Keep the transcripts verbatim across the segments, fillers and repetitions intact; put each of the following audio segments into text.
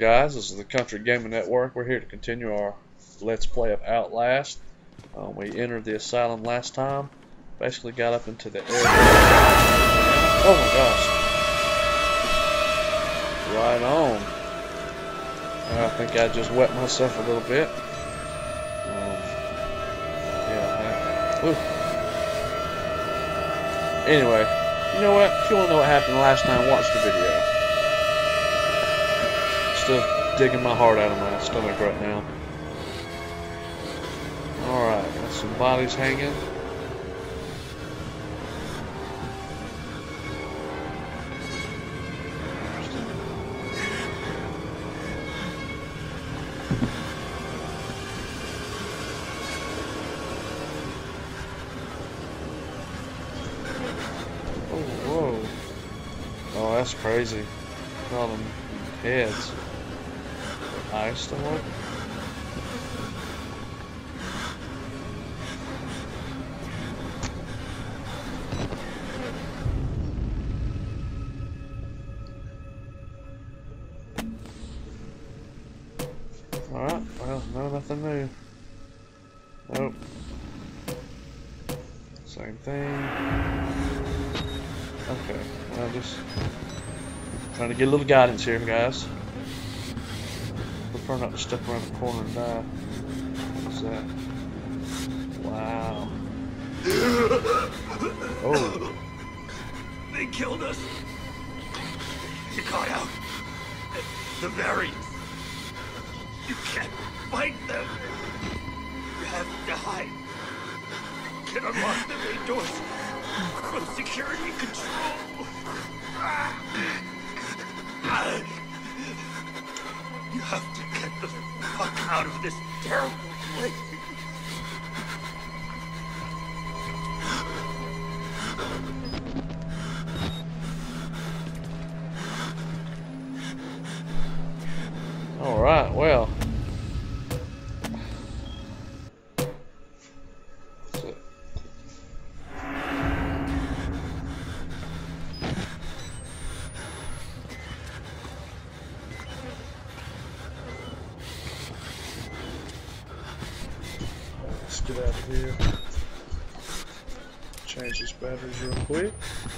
guys? This is the Country Gaming Network. We're here to continue our Let's Play of Outlast. Um, we entered the asylum last time. Basically got up into the area. Oh my gosh. Right on. I think I just wet myself a little bit. Um, yeah. I, anyway, you know what? If you want to know what happened last time, watch the video. Still digging my heart out of my stomach right now. Alright, got some bodies hanging. Oh, whoa. Oh, that's crazy. All them heads. Ice to work. Alright, well, no, nothing new. Nope. Same thing. Okay, well, just trying to get a little guidance here, guys. Prefer not to step around the corner and die. What's that? Wow. Oh. They killed us. You got out. The variants. You can't fight them. You have to hide. You can unlock the main doors from security control. You have to get the fuck out of this terrible place. All right, well. That's it. Let's get out of here. Change these batteries real quick.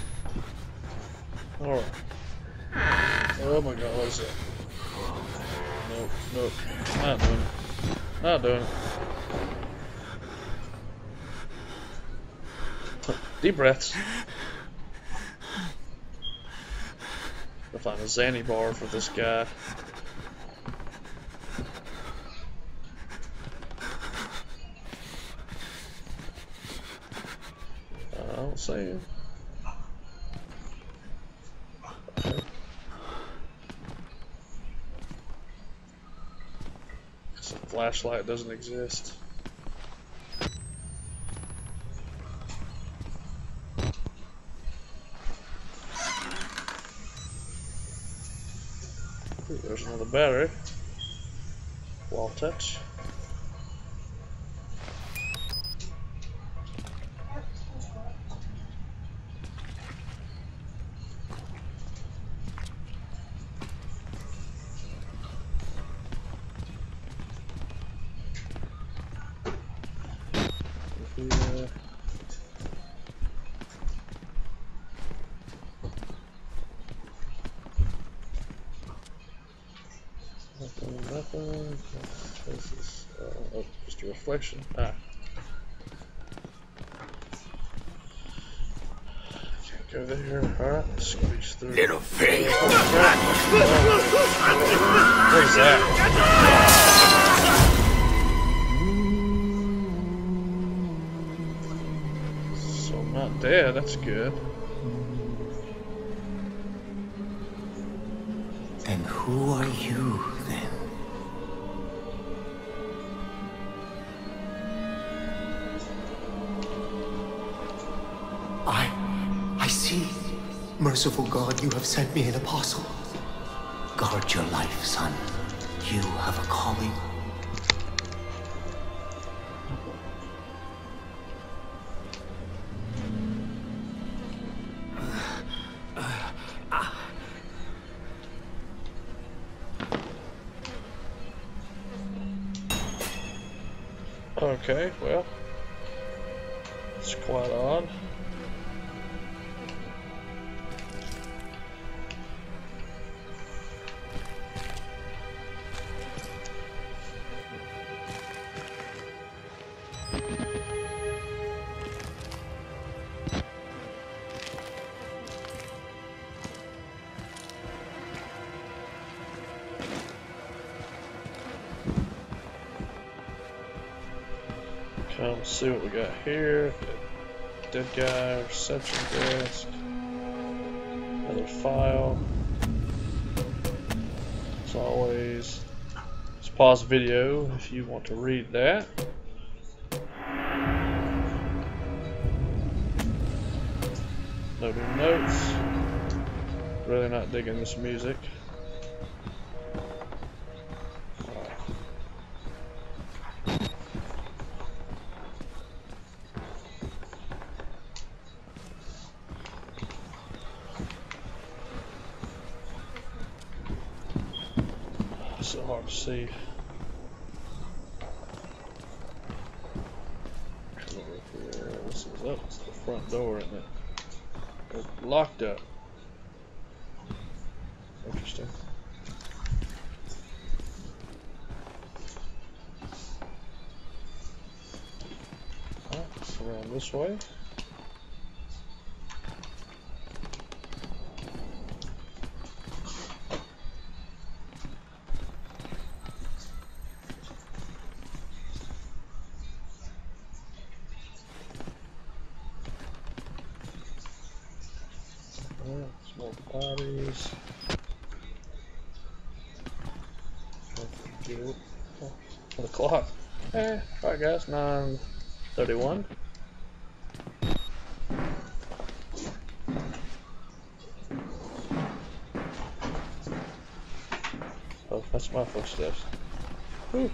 All right. Oh my God, what is that? Nope, nope, not doing it. Not doing it. Deep breaths. I'll find a Zanny bar for this guy. I don't see him. Flashlight doesn't exist. Ooh, there's another battery. Wall touch. Yeah. Nothing, nothing. This is, uh, oh, just a reflection. Ah. Can't go there. Alright, squeeze through. Little pig. Oh, what is that? Not dead, that's good. And who are you, then? I... I see. Merciful God, you have sent me an apostle. Guard your life, son. You have a calling. Okay, well, it's quite odd. Come see what we got here. Dead guy, reception desk, another file. As always, just pause the video if you want to read that. No new notes. Really not digging this music. So hard to see. Come over here. This is up. It's the front door, isn't it? It's locked up. Interesting. Alright, let's go around this way. More bodies. Good. Oh, the clock. Eh, alright guys, nine thirty-one. Oh, that's my footsteps. Whew.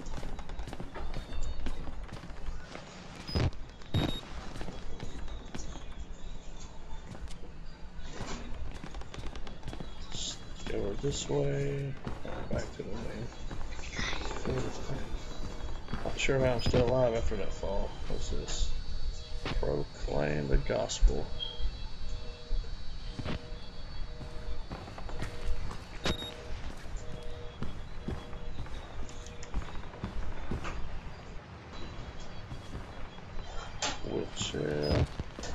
Over this way, back to the main. Not sure how I'm still alive after that fall. What's this? Proclaim the gospel. Wheelchair.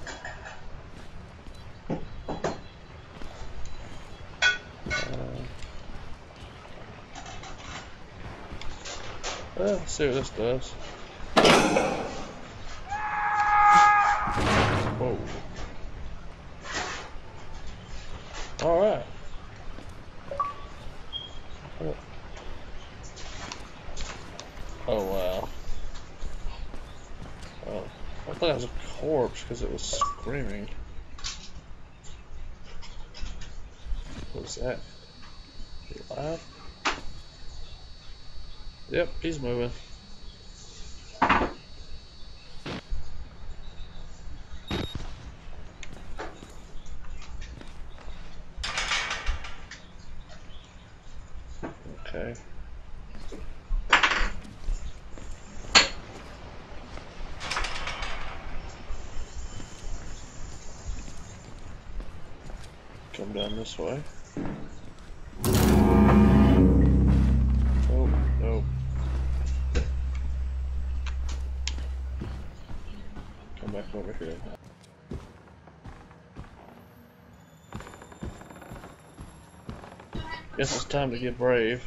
Well, let's see what this does. Whoa. Alright. Oh, wow. Oh, I thought it was a corpse because it was screaming. What was that? Is he alive? Yep, he's moving. Okay. Come down this way. Oh, no. Come back over here. Guess it's time to get brave.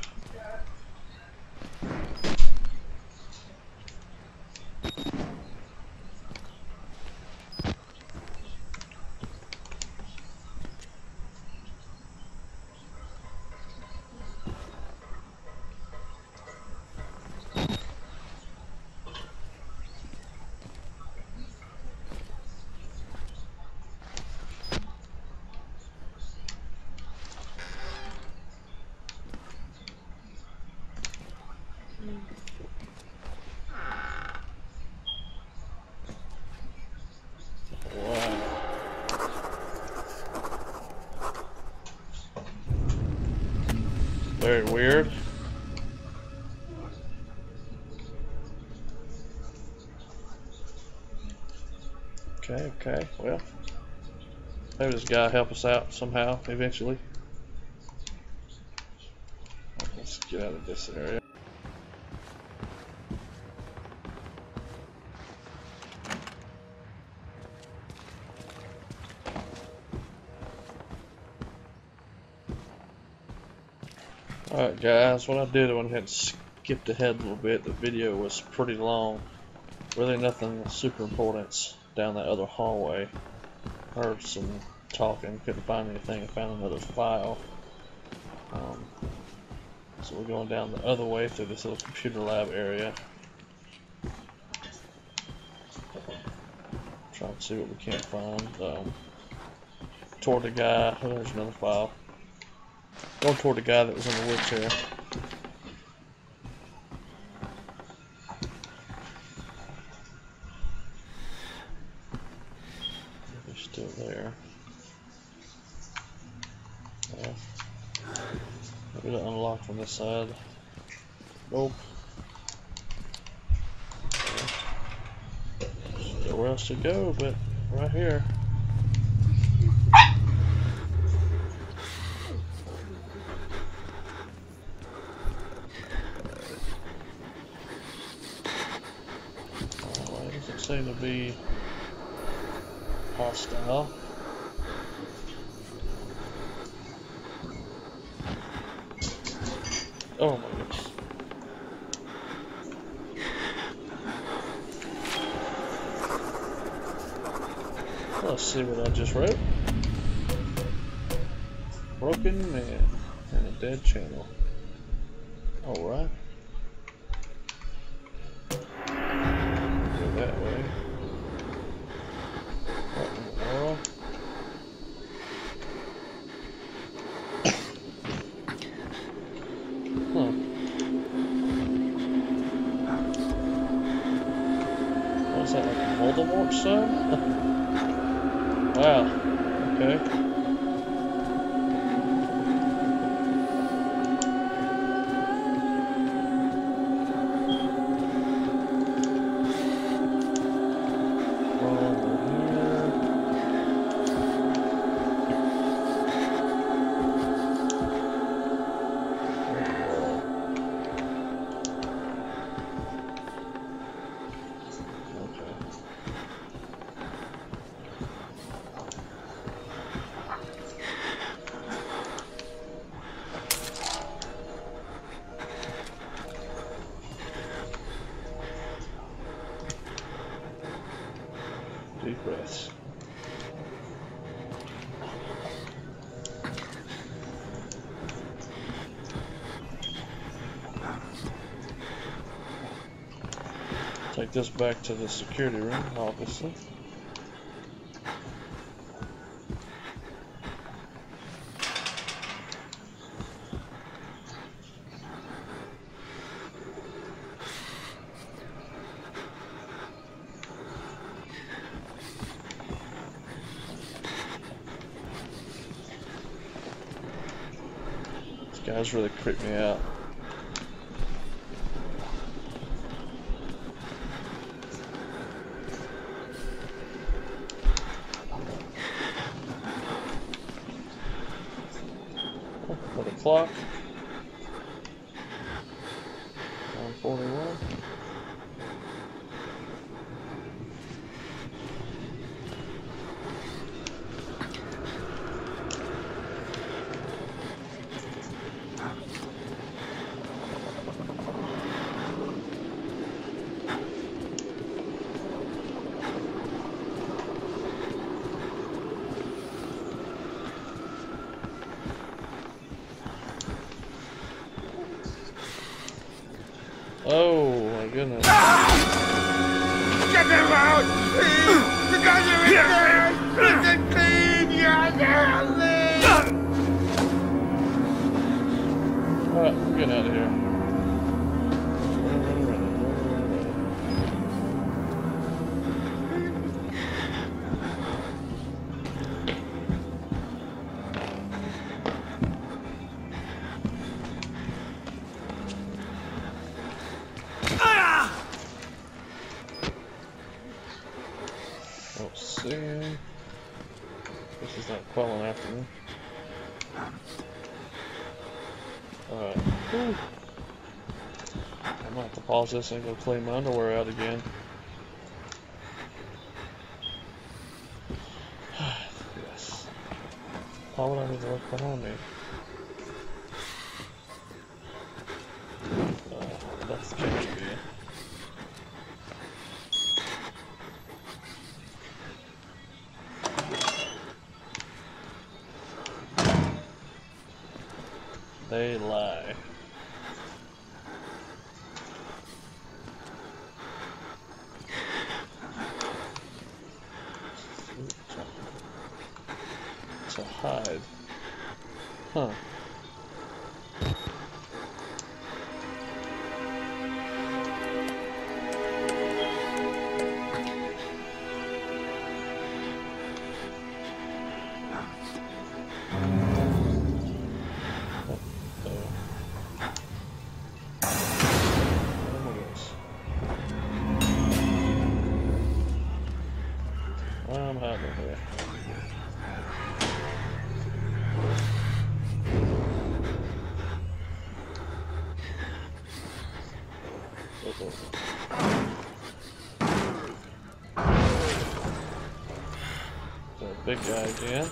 Very weird. Okay, okay, well, maybe this guy will help us out somehow, eventually. Let's get out of this area. Alright guys, what I did, I went ahead and skipped ahead a little bit. The video was pretty long. Really nothing super important down that other hallway. Heard some talking, couldn't find anything, I found another file. Um, so we're going down the other way through this little computer lab area. Trying to see what we can't find. Um, toward the guy, oh, there's another file. Going toward the guy that was in the wheelchair. He's still there. Yeah. Maybe it'll unlock from this side. Nope. There's nowhere else to go but right here. It doesn't seem to be hostile. Oh my goodness. Let's see what I just wrote. Broken man and a dead channel. Alright. Go that way. What in the world? Huh. What's that, like a Voldemort son? Wow. Okay. Deep breaths. Take this back to the security room, obviously. These guys really creep me out. For the clock. nine forty-one. Oh my goodness. Get them out! Please! You guys are in there! Listen, clean! You're there! Alright, we're getting out of here. Don't see him. This is not crawling after me. Alright. I'm gonna have to pause this and go clean my underwear out again. Yes. Why would I need to look behind me? Uh, that's the cage view. They lie. To hide. Huh. I'm hiding here. The big guy again.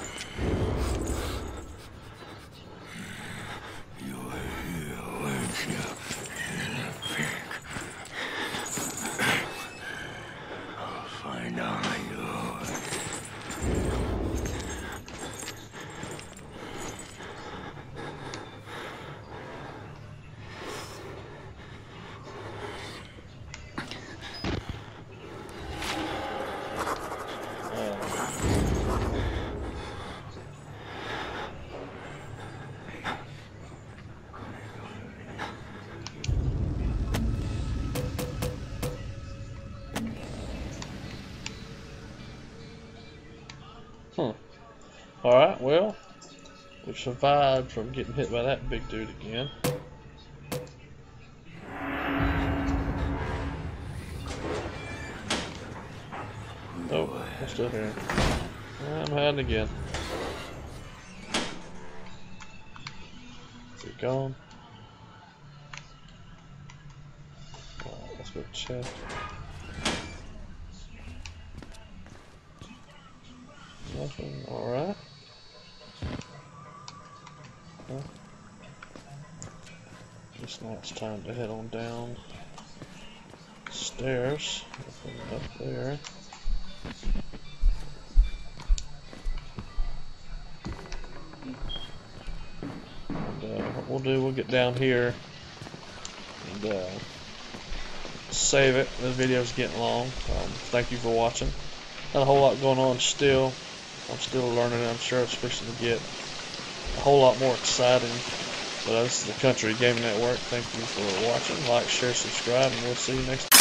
You're here, aren't you? I'll find out yours. Huh. Alright, well, we've survived from getting hit by that big dude again. Oh, I'm still here. I'm hiding again. Is it gone? Alright, let's go check. Nothing. Alright. Well, guess now it's time to head on down stairs. Nothing up there. And uh, what we'll do, we'll get down here and uh, save it. The video's getting long. Um, thank you for watching. Not a whole lot going on still. I'm still learning. I'm sure it's fixing to get a whole lot more exciting. But uh, this is the Country Gaming Network. Thank you for watching. Like, share, subscribe, and we'll see you next time.